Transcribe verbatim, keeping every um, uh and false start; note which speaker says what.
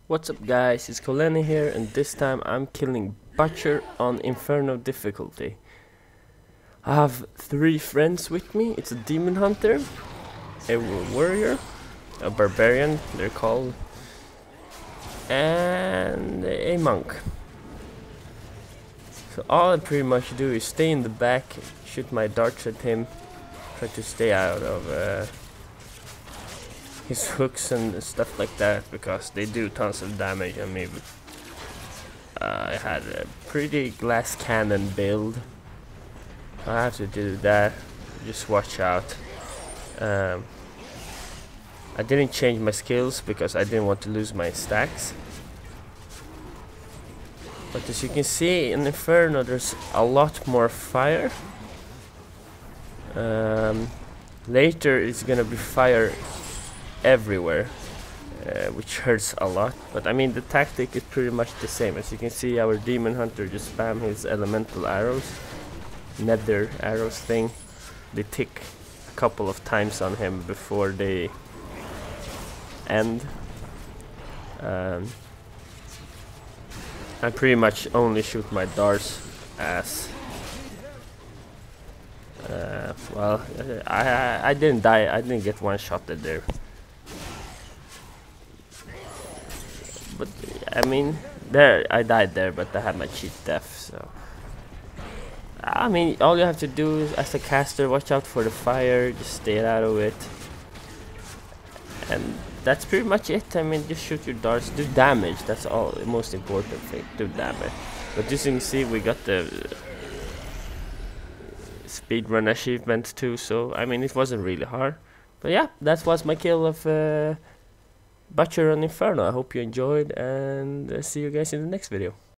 Speaker 1: What's up guys, it's Koleni here, and this time I'm killing Butcher on Inferno difficulty. I have three friends with me. It's a demon hunter, a warrior, a barbarian they're called, and a monk. So all I pretty much do is stay in the back, shoot my darts at him, try to stay out of uh, his hooks and stuff like that, because they do tons of damage on me. Uh, I had a pretty glass cannon build. I have to do that. Just watch out. Um, I didn't change my skills because I didn't want to lose my stacks. But as you can see in Inferno, there's a lot more fire. Um, later it's gonna be fire everywhere, uh, which hurts a lot, but I mean the tactic is pretty much the same. As you can see, our demon hunter just spam his elemental arrows, nether arrows thing. They tick a couple of times on him before they end. um, I pretty much only shoot my darts as uh, well. I, I I didn't die. I didn't get one shot at there. But I mean, there I died there, but I had my cheat death. So I mean, all you have to do is, as a caster, watch out for the fire, just stay out of it, and that's pretty much it. I mean, just shoot your darts, do damage. That's all. The most important thing, do damage. But as you can see, we got the speedrun achievement too. So I mean, it wasn't really hard. But yeah, that was my kill of Uh, Butcher on Inferno. I hope you enjoyed, and uh, see you guys in the next video.